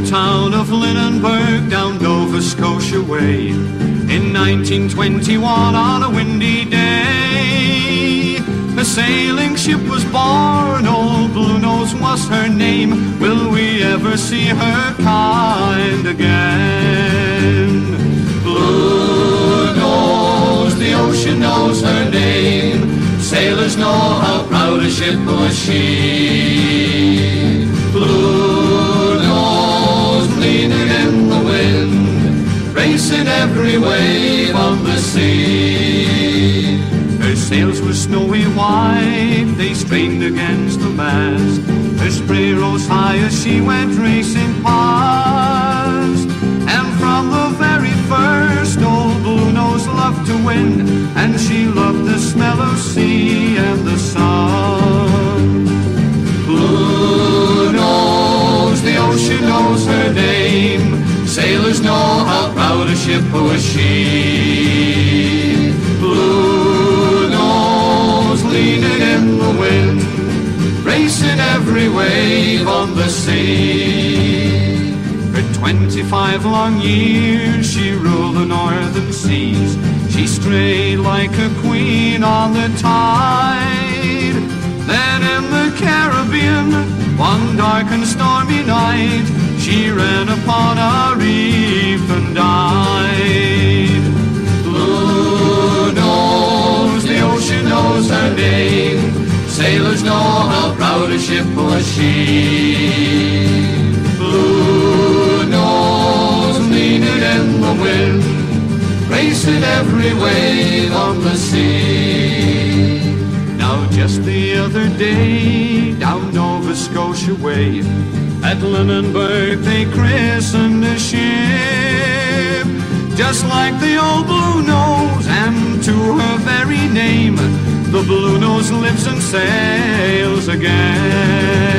town of Lunenburg down Nova Scotia way. In 1921 on a windy day, a sailing ship was born, old Bluenose was her name. Will we ever see her kind again? Bluenose, the ocean knows her name. Sailors know how proud a ship was she. Bluenose, leaning in the wind, racing every wave on the sea. Her sails were snowy white, they strained against the mast. Her spray rose high as she went racing past. And from the very first, old Bluenose loved to win, and she loved the smell of sea and the sun. Bluenose, the ocean knows her name. Sailors know how proud a ship was she. Bluenose, leaning in the wind, racing every wave on the sea. For 25 long years she ruled the northern seas. She strayed like a queen on the tide. Then in the Caribbean, one dark and stormy night, she ran upon a reef and died. Bluenose, the ocean knows her name. Sailors know how proud a ship was she. Bluenose, leaning in the wind, racing every wave on the sea. Now just the other day, down Nova Scotia way, at Lunenburg they christened a ship, just like the old Bluenose, and to her very name, the Bluenose lives and sails again.